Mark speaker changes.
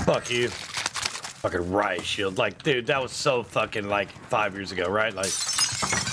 Speaker 1: Fuck you. Fucking Riot Shield. Like, dude, that was so fucking, like, 5 years ago, right? Like...